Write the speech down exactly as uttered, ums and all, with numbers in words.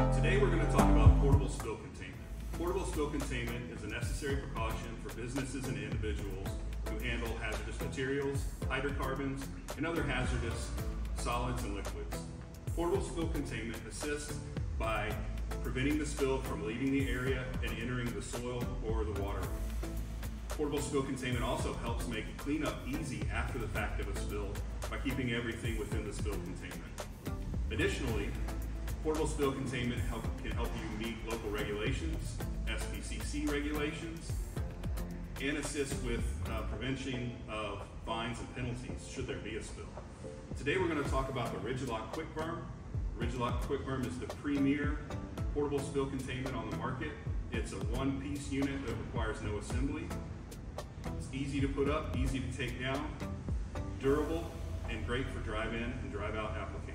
Today we're going to talk about portable spill containment. Portable spill containment is a necessary precaution for businesses and individuals who handle hazardous materials, hydrocarbons, and other hazardous solids and liquids. Portable spill containment assists by preventing the spill from leaving the area and entering the soil or the water. Portable spill containment also helps make cleanup easy after the fact of a spill by keeping everything within the spill containment. Additionally, portable spill containment help, can help you meet local regulations, S P C C regulations, and assist with uh, prevention of fines and penalties should there be a spill. Today we're going to talk about the Rigid-Lock QuickBerm. Rigid-Lock QuickBerm is the premier portable spill containment on the market. It's a one-piece unit that requires no assembly. It's easy to put up, easy to take down, durable, and great for drive-in and drive-out applications.